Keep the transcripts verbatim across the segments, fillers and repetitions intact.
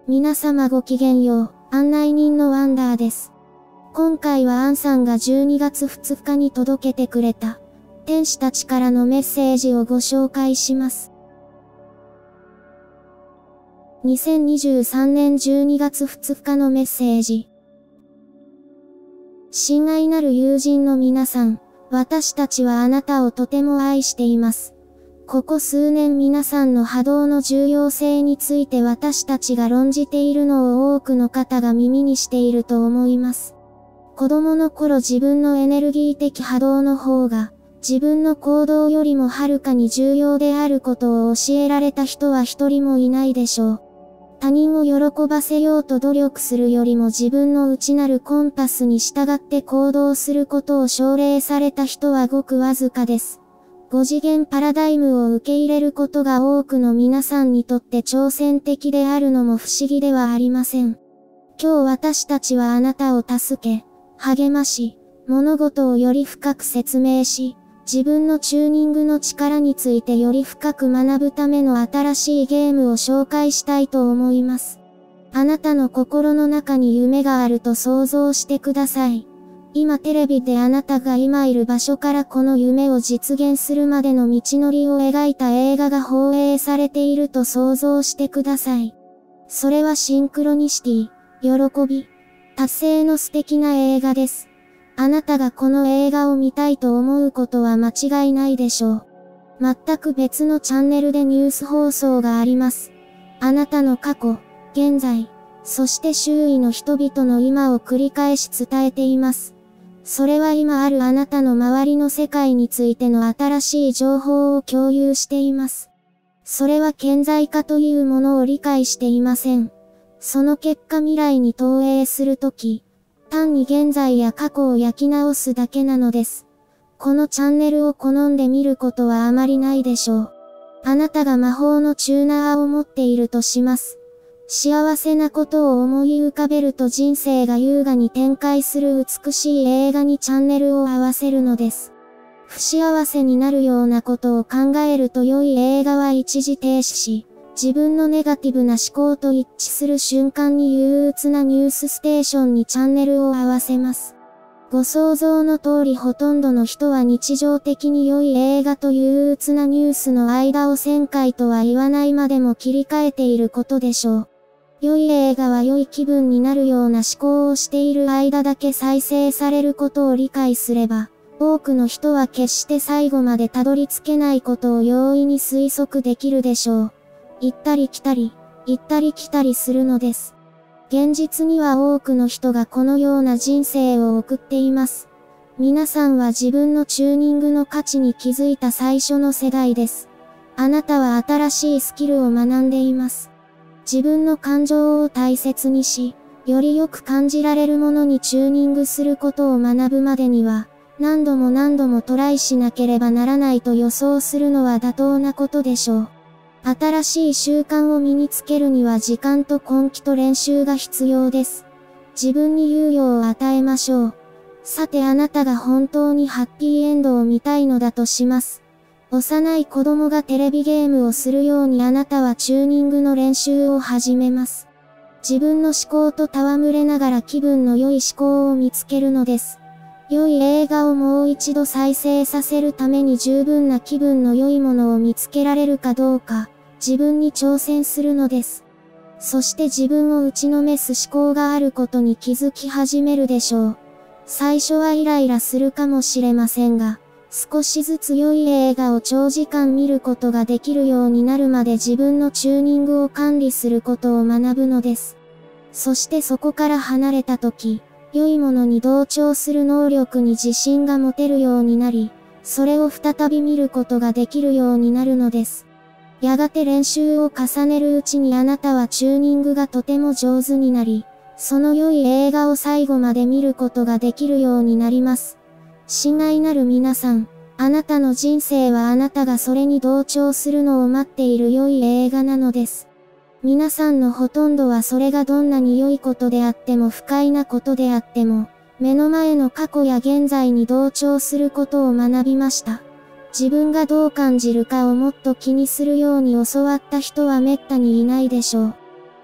皆様ごきげんよう、案内人のワンダーです。今回はアンさんがじゅうにがつふつかに届けてくれた、天使たちからのメッセージをご紹介します。にせんにじゅうさんねんじゅうにがつふつかのメッセージ。親愛なる友人の皆さん、私たちはあなたをとても愛しています。ここ数年皆さんの波動の重要性について私たちが論じているのを多くの方が耳にしていると思います。子供の頃自分のエネルギー的波動の方が、自分の行動よりもはるかに重要であることを教えられた人は一人もいないでしょう。他人を喜ばせようと努力するよりも自分の内なるコンパスに従って行動することを奨励された人はごくわずかです。ご次元パラダイムを受け入れることが多くの皆さんにとって挑戦的であるのも不思議ではありません。今日私たちはあなたを助け、励まし、物事をより深く説明し、自分のチューニングの力についてより深く学ぶための新しいゲームを紹介したいと思います。あなたの心の中に夢があると想像してください。今テレビであなたが今いる場所からこの夢を実現するまでの道のりを描いた映画が放映されていると想像してください。それはシンクロニシティ、喜び、達成の素敵な映画です。あなたがこの映画を見たいと思うことは間違いないでしょう。全く別のチャンネルでニュース放送があります。あなたの過去、現在、そして周囲の人々の今を繰り返し伝えています。それは今あるあなたの周りの世界についての新しい情報を共有しています。それは顕在化というものを理解していません。その結果未来に投影するとき、単に現在や過去を焼き直すだけなのです。このチャンネルを好んで見ることはあまりないでしょう。あなたが魔法のチューナーを持っているとします。幸せなことを思い浮かべると人生が優雅に展開する美しい映画にチャンネルを合わせるのです。不幸せになるようなことを考えると良い映画は一時停止し、自分のネガティブな思考と一致する瞬間に憂鬱なニュースステーションにチャンネルを合わせます。ご想像の通りほとんどの人は日常的に良い映画と憂鬱なニュースの間をせんかいとは言わないまでも切り替えていることでしょう。良い映画は良い気分になるような思考をしている間だけ再生されることを理解すれば、多くの人は決して最後までたどり着けないことを容易に推測できるでしょう。行ったり来たり、行ったり来たりするのです。現実には多くの人がこのような人生を送っています。皆さんは自分のチューニングの価値に気づいた最初の世代です。あなたは新しいスキルを学んでいます。自分の感情を大切にし、よりよく感じられるものにチューニングすることを学ぶまでには、何度も何度もトライしなければならないと予想するのは妥当なことでしょう。新しい習慣を身につけるには時間と根気と練習が必要です。自分に猶予を与えましょう。さてあなたが本当にハッピーエンドを見たいのだとします。幼い子供がテレビゲームをするようにあなたはチューニングの練習を始めます。自分の思考と戯れながら気分の良い思考を見つけるのです。良い映画をもう一度再生させるために十分な気分の良いものを見つけられるかどうか、自分に挑戦するのです。そして自分を打ちのめす思考があることに気づき始めるでしょう。最初はイライラするかもしれませんが、少しずつ良い映画を長時間見ることができるようになるまで自分のチューニングを管理することを学ぶのです。そしてそこから離れた時、良いものに同調する能力に自信が持てるようになり、それを再び見ることができるようになるのです。やがて練習を重ねるうちにあなたはチューニングがとても上手になり、その良い映画を最後まで見ることができるようになります。親愛なる皆さん、あなたの人生はあなたがそれに同調するのを待っている良い映画なのです。皆さんのほとんどはそれがどんなに良いことであっても不快なことであっても、目の前の過去や現在に同調することを学びました。自分がどう感じるかをもっと気にするように教わった人は滅多にいないでしょう。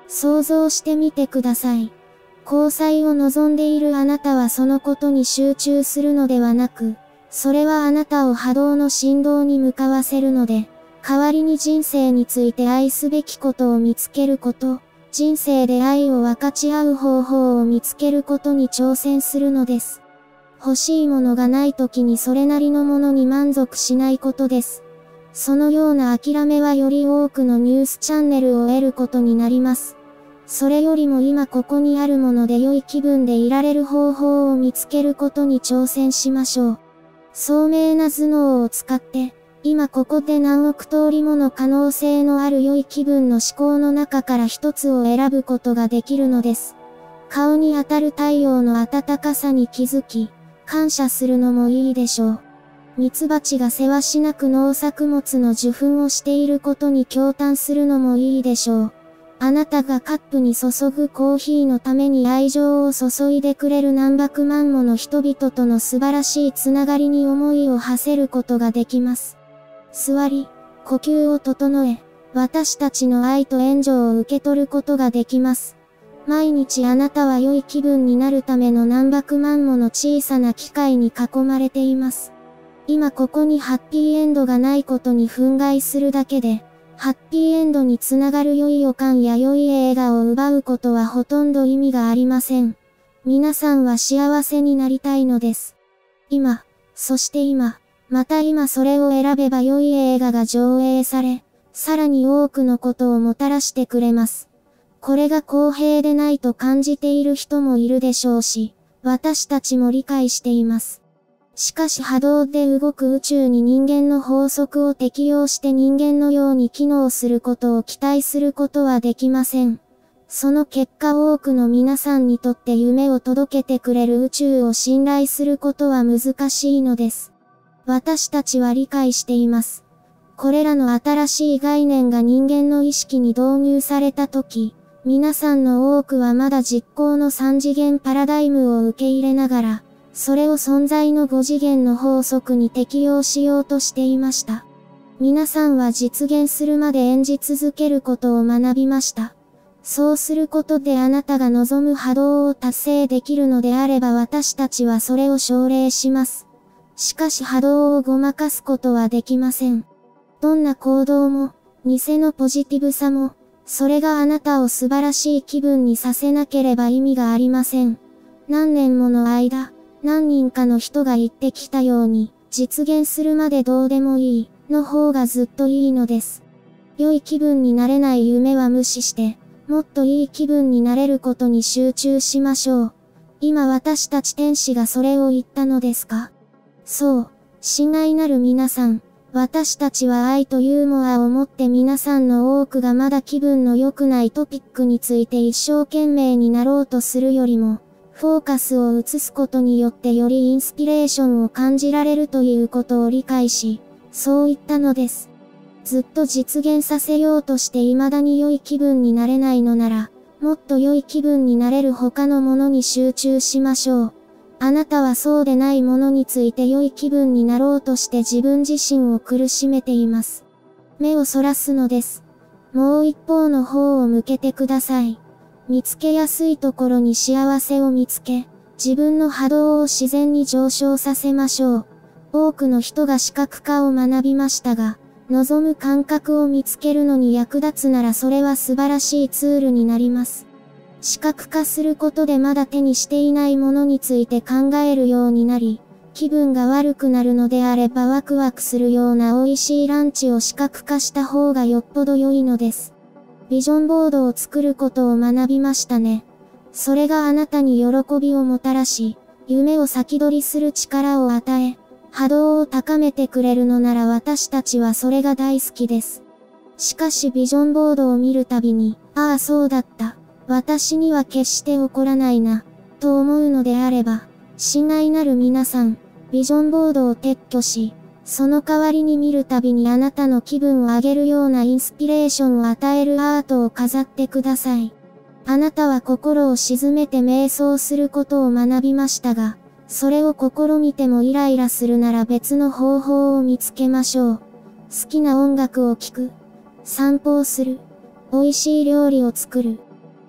想像してみてください。交際を望んでいるあなたはそのことに集中するのではなく、それはあなたを波動の振動に向かわせるので、代わりに人生について愛すべきことを見つけること、人生で愛を分かち合う方法を見つけることに挑戦するのです。欲しいものがない時にそれなりのものに満足しないことです。そのような諦めはより多くのニュースチャンネルを得ることになります。それよりも今ここにあるもので良い気分でいられる方法を見つけることに挑戦しましょう。聡明な頭脳を使って、今ここで何億通りもの可能性のある良い気分の思考の中から一つを選ぶことができるのです。顔に当たる太陽の暖かさに気づき、感謝するのもいいでしょう。ミツバチがせわしなく農作物の受粉をしていることに驚嘆するのもいいでしょう。あなたがカップに注ぐコーヒーのために愛情を注いでくれる何百万もの人々との素晴らしいつながりに思いを馳せることができます。座り、呼吸を整え、私たちの愛と援助を受け取ることができます。毎日あなたは良い気分になるための何百万もの小さな機会に囲まれています。今ここにハッピーエンドがないことに憤慨するだけで、ハッピーエンドにつながる良い予感や良い映画を奪うことはほとんど意味がありません。皆さんは幸せになりたいのです。今、そして今、また今それを選べば良い映画が上映され、さらに多くのことをもたらしてくれます。これが公平でないと感じている人もいるでしょうし、私たちも理解しています。しかし波動で動く宇宙に人間の法則を適用して人間のように機能することを期待することはできません。その結果多くの皆さんにとって夢を届けてくれる宇宙を信頼することは難しいのです。私たちは理解しています。これらの新しい概念が人間の意識に導入されたとき、皆さんの多くはまだ実行の三次元パラダイムを受け入れながら、それを存在のご次元の法則に適用しようとしていました。皆さんは実現するまで演じ続けることを学びました。そうすることであなたが望む波動を達成できるのであれば私たちはそれを奨励します。しかし波動をごまかすことはできません。どんな行動も、偽のポジティブさも、それがあなたを素晴らしい気分にさせなければ意味がありません。何年もの間、何人かの人が言ってきたように、実現するまでどうでもいい、の方がずっといいのです。良い気分になれない夢は無視して、もっといい気分になれることに集中しましょう。今私たち天使がそれを言ったのですか？そう、親愛なる皆さん、私たちは愛とユーモアを持って皆さんの多くがまだ気分の良くないトピックについて一生懸命になろうとするよりも、フォーカスを移すことによってよりインスピレーションを感じられるということを理解し、そう言ったのです。ずっと実現させようとして未だに良い気分になれないのなら、もっと良い気分になれる他のものに集中しましょう。あなたはそうでないものについて良い気分になろうとして自分自身を苦しめています。目をそらすのです。もう一方の方を向けてください。見つけやすいところに幸せを見つけ、自分の波動を自然に上昇させましょう。多くの人が視覚化を学びましたが、望む感覚を見つけるのに役立つならそれは素晴らしいツールになります。視覚化することでまだ手にしていないものについて考えるようになり、気分が悪くなるのであればワクワクするような美味しいランチを視覚化した方がよっぽど良いのです。ビジョンボードを作ることを学びましたね。それがあなたに喜びをもたらし、夢を先取りする力を与え、波動を高めてくれるのなら私たちはそれが大好きです。しかしビジョンボードを見るたびに、ああそうだった。私には決して起こらないな、と思うのであれば、親愛なる皆さん、ビジョンボードを撤去し、その代わりに見るたびにあなたの気分を上げるようなインスピレーションを与えるアートを飾ってください。あなたは心を沈めて瞑想することを学びましたが、それを試みてもイライラするなら別の方法を見つけましょう。好きな音楽を聴く。散歩をする。美味しい料理を作る。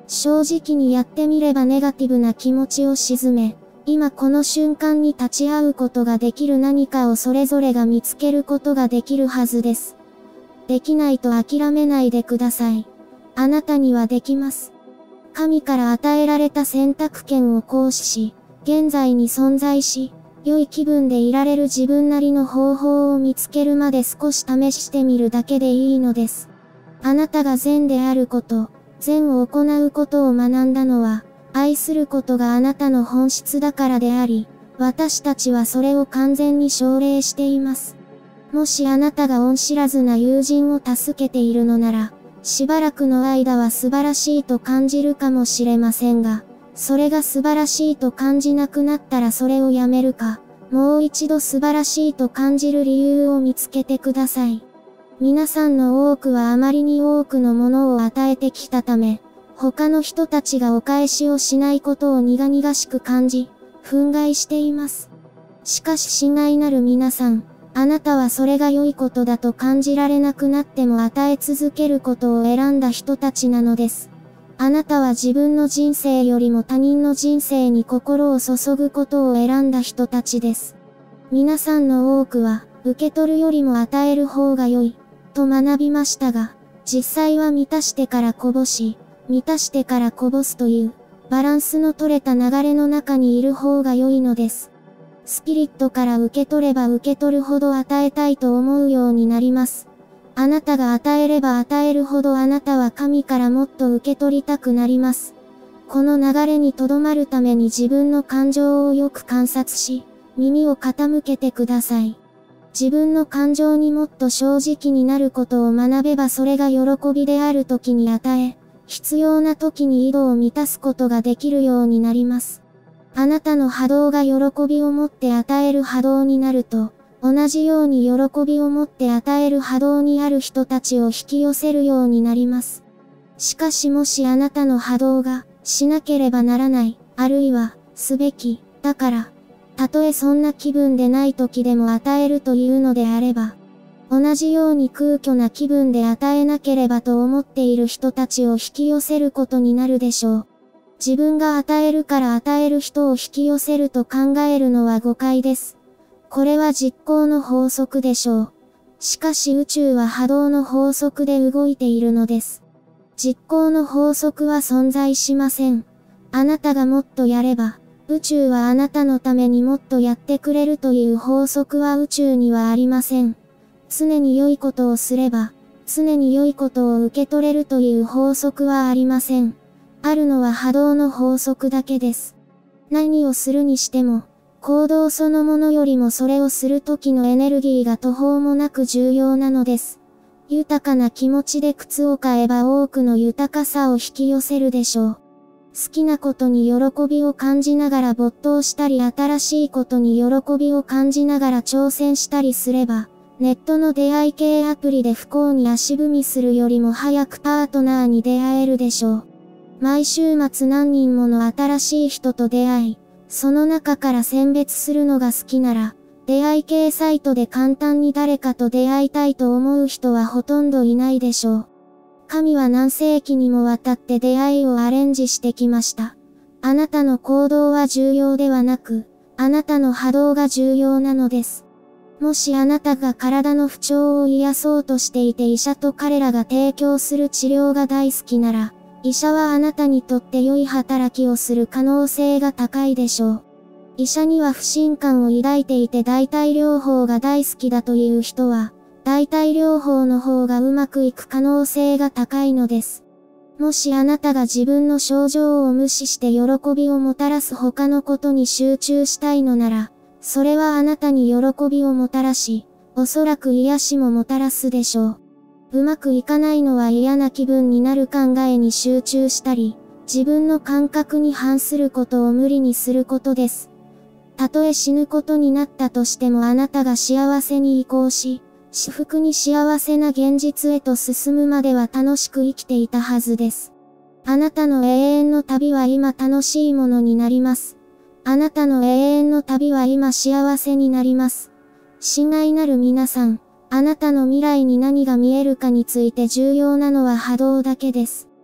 正直にやってみればネガティブな気持ちを鎮め、今この瞬間に立ち会うことができる何かをそれぞれが見つけることができるはずです。できないと諦めないでください。あなたにはできます。神から与えられた選択権を行使し、現在に存在し、良い気分でいられる自分なりの方法を見つけるまで少し試してみるだけでいいのです。あなたが善であること、善を行うことを学んだのは、愛することがあなたの本質だからであり、私たちはそれを完全に奨励しています。もしあなたが恩知らずな友人を助けているのなら、しばらくの間は素晴らしいと感じるかもしれませんが、それが素晴らしいと感じなくなったらそれをやめるか、もう一度素晴らしいと感じる理由を見つけてください。皆さんの多くはあまりに多くのものを与えてきたため、他の人たちがお返しをしないことを苦々しく感じ、憤慨しています。しかし親愛なる皆さん、あなたはそれが良いことだと感じられなくなっても与え続けることを選んだ人たちなのです。あなたは自分の人生よりも他人の人生に心を注ぐことを選んだ人たちです。皆さんの多くは、受け取るよりも与える方が良い、と学びましたが、実際は満たしてからこぼし、満たしてからこぼすという、バランスの取れた流れの中にいる方が良いのです。スピリットから受け取れば受け取るほど与えたいと思うようになります。あなたが与えれば与えるほどあなたは神からもっと受け取りたくなります。この流れにとどまるために自分の感情をよく観察し、耳を傾けてください。自分の感情にもっと正直になることを学べばそれが喜びである時に与え、必要な時に井戸を満たすことができるようになります。あなたの波動が喜びをもって与える波動になると、同じように喜びをもって与える波動にある人たちを引き寄せるようになります。しかしもしあなたの波動が、しなければならない、あるいは、すべき、だから、たとえそんな気分でない時でも与えるというのであれば、同じように空虚な気分で与えなければと思っている人たちを引き寄せることになるでしょう。自分が与えるから与える人を引き寄せると考えるのは誤解です。これは実行の法則でしょう。しかし宇宙は波動の法則で動いているのです。実行の法則は存在しません。あなたがもっとやれば、宇宙はあなたのためにもっとやってくれるという法則は宇宙にはありません。常に良いことをすれば、常に良いことを受け取れるという法則はありません。あるのは波動の法則だけです。何をするにしても、行動そのものよりもそれをする時のエネルギーが途方もなく重要なのです。豊かな気持ちで靴を買えば多くの豊かさを引き寄せるでしょう。好きなことに喜びを感じながら没頭したり新しいことに喜びを感じながら挑戦したりすれば、ネットの出会い系アプリで不幸に足踏みするよりも早くパートナーに出会えるでしょう。毎週末何人もの新しい人と出会い、その中から選別するのが好きなら、出会い系サイトで簡単に誰かと出会いたいと思う人はほとんどいないでしょう。神は何世紀にもわたって出会いをアレンジしてきました。あなたの行動は重要ではなく、あなたの波動が重要なのです。もしあなたが体の不調を癒そうとしていて医者と彼らが提供する治療が大好きなら、医者はあなたにとって良い働きをする可能性が高いでしょう。医者には不信感を抱いていて代替療法が大好きだという人は、代替療法の方がうまくいく可能性が高いのです。もしあなたが自分の症状を無視して喜びをもたらす他のことに集中したいのなら、それはあなたに喜びをもたらし、おそらく癒しももたらすでしょう。うまくいかないのは嫌な気分になる考えに集中したり、自分の感覚に反することを無理にすることです。たとえ死ぬことになったとしてもあなたが幸せに移行し、至福に幸せな現実へと進むまでは楽しく生きていたはずです。あなたの永遠の旅は今楽しいものになります。あなたの永遠の旅は今幸せになります。親愛なる皆さん、あなたの未来に何が見えるかについて重要なのは波動だけです。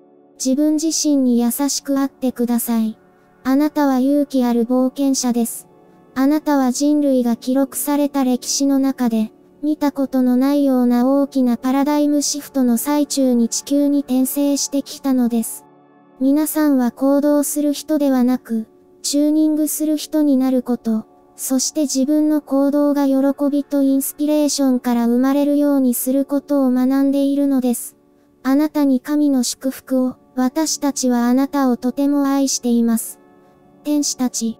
自分自身に優しくあってください。あなたは勇気ある冒険者です。あなたは人類が記録された歴史の中で、見たことのないような大きなパラダイムシフトの最中に地球に転生してきたのです。皆さんは行動する人ではなく、チューニングする人になること、そして自分の行動が喜びとインスピレーションから生まれるようにすることを学んでいるのです。あなたに神の祝福を、私たちはあなたをとても愛しています。天使たち。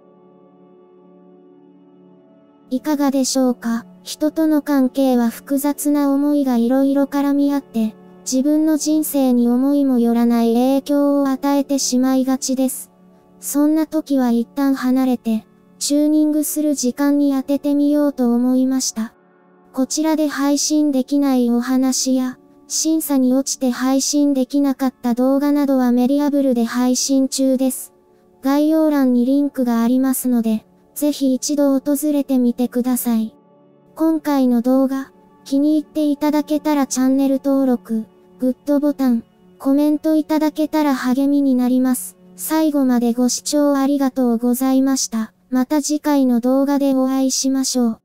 いかがでしょうか？人との関係は複雑な思いがいろいろ絡み合って、自分の人生に思いもよらない影響を与えてしまいがちです。そんな時は一旦離れて、チューニングする時間に当ててみようと思いました。こちらで配信できないお話や、審査に落ちて配信できなかった動画などはメディアブルで配信中です。概要欄にリンクがありますので、ぜひ一度訪れてみてください。今回の動画、気に入っていただけたらチャンネル登録、グッドボタン、コメントいただけたら励みになります。最後までご視聴ありがとうございました。また次回の動画でお会いしましょう。